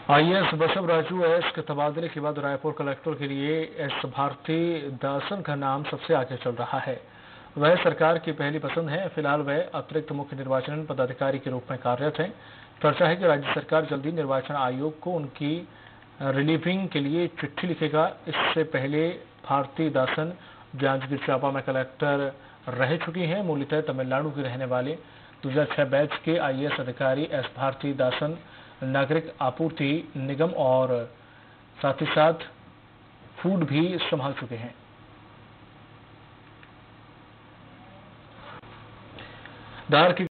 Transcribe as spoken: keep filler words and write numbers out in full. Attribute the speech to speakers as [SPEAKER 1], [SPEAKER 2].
[SPEAKER 1] IAS Basava Raju S के तबादले के बाद रायपुर कलेक्टर के लिए एस भारती दासन का नाम सबसे आगे चल रहा है। वह सरकार की पहली पसंद है। फिलहाल वह अतिरिक्त मुख्य निर्वाचन पदाधिकारी के रूप में कार्यरत हैं। चर्चा है कि राज्य सरकार जल्दी निर्वाचन आयोग को उनकी रिलीविंग के लिए चिट्ठी लिखेगा। इससे पहले भारती दासन जांजगीर चांपा में कलेक्टर रह चुकी हैं। मूलतः तमिलनाडु के रहने वाले दो हजार छह बैच के आईएएस अधिकारी एस भारती दासन नागरिक आपूर्ति निगम और साथ ही साथ फूड भी संभाल चुके हैं। दार की